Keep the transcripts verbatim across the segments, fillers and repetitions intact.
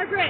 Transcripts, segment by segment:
Margaret!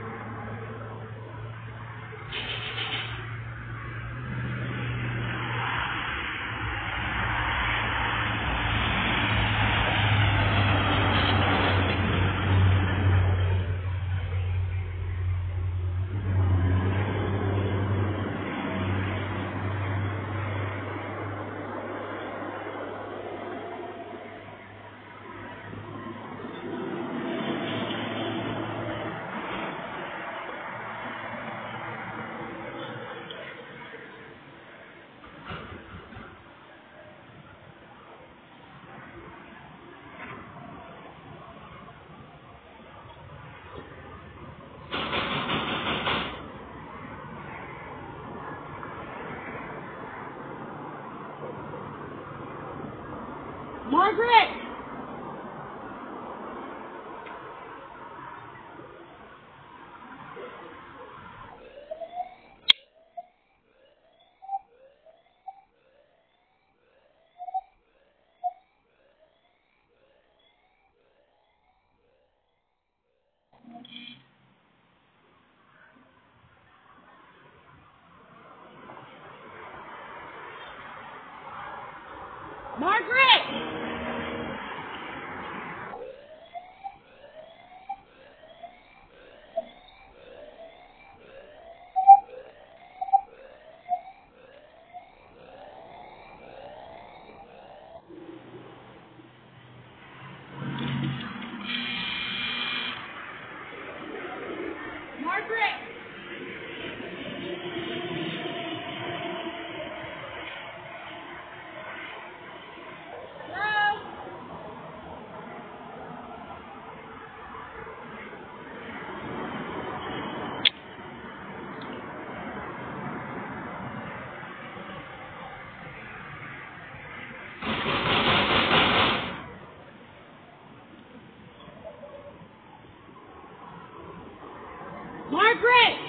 Margaret! Margaret! Margaret! Hello? Margaret!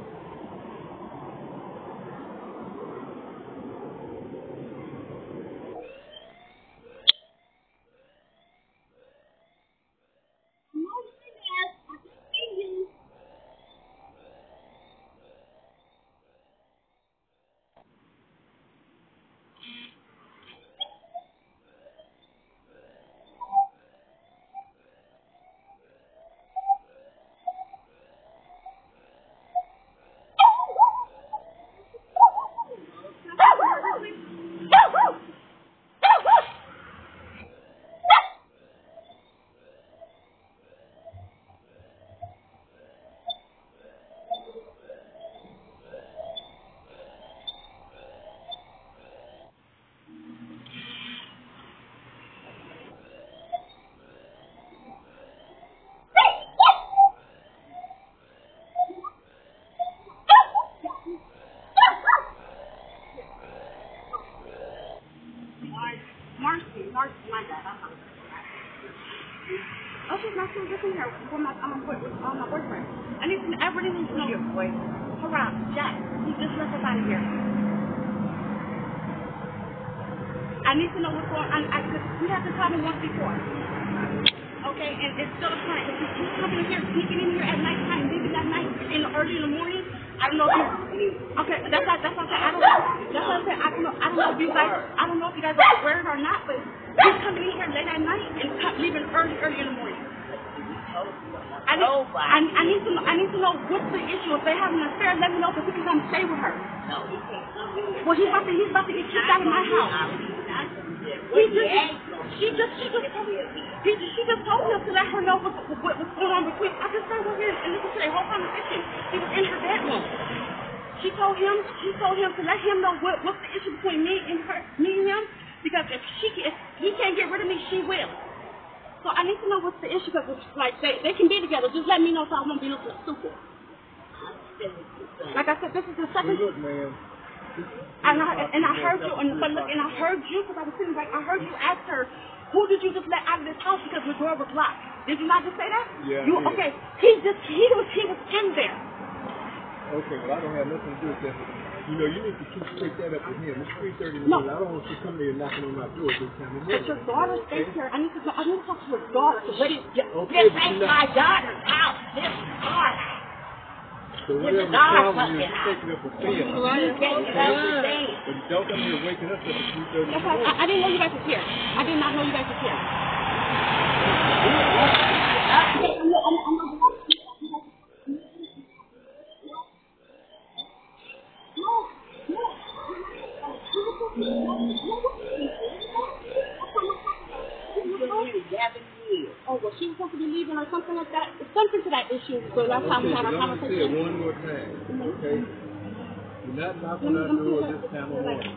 Marcy, Marcy, my bad. I'm not. Oh, she's not still listen here. With my, um, with, with uh, my boyfriend. I need to. I really need to know your boy. Hurrah, Jack. He just left us out of here. I need to know what's going on. I, I, we had this problem once before. Okay, and it's still a client. If he's coming in here, sneaking in here at nighttime, leaving at night, in the early in the morning. I don't know if you, okay, that's why, that's why I said, I don't know, that's why I said, I don't know, I don't know if you guys, I don't know if you guys are aware or not, but he's coming in here late at night and leaving early, early in the morning. I need, I, I need to know, I need to know what's the issue. If they have an affair, let me know so we can come stay with her. Well, he's about to, he's about to get kicked out of my house. He just, she just, she just, he, she just told him to let her know what, what, what's going on between. I just stayed with him and listened to their whole conversation. He was in her bedroom. She told him, she told him to let him know what, what's the issue between me and her, me and him, because if she, if he can't get rid of me, she will. So I need to know what's the issue, because it's like they, they can be together. Just let me know so I won't be looking stupid. Like I said, this is the second. Look, man. And I, and I heard you, and, but look, and I heard you, because I was sitting like, I heard you ask her, who did you just let out of this house because the door was locked? Did you not just say that? Yeah. You, yeah. Okay, he just, he was, he was in there. Okay, well, I don't have nothing to do with that. You know, you need to keep take that up with him. It's three thirty in the morning. I don't want you coming there knocking on my door this time of morning. But your daughter stays okay? here. I need to I need to talk to your daughter. She, okay, this ain't my daughter's house. This is our house. So whatever problem is, take it up with Phil. You can't get out of the day. But don't come here waking up at three thirty in the Okay, morning. I, I didn't know you guys was here. I did not know you guys was here. Oh, well, she was supposed to be leaving or something like that. Something to that issue. So that's how we had our conversation. Let me say it one more time, okay? You're not knocking on our door this time of morning.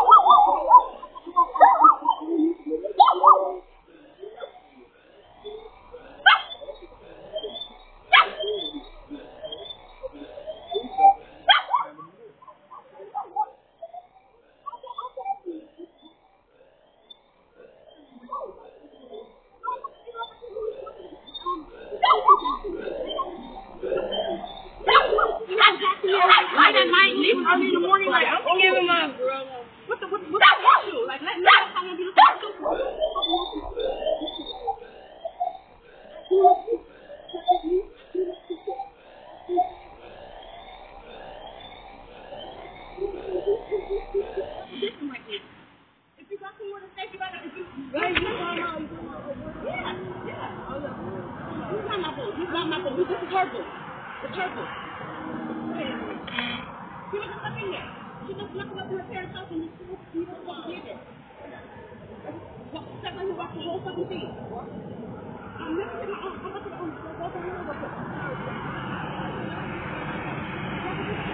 Late at night, leave early in the morning, like, oh, give him up, bro. What the, what, what's the issue? Like, let me know how I'm going to be if you got somewhere to stay, you got to, if you, right, you got to, yeah, yeah. Oh, yeah. He's not my boo. He's not my boo. This is her boo. It's her boo. She was just up in there. She just looking up in her parents' house and you just want to get it. Except when you watch the whole fucking thing. I'm never gonna, I'm about to, I'm about to, I'm about to,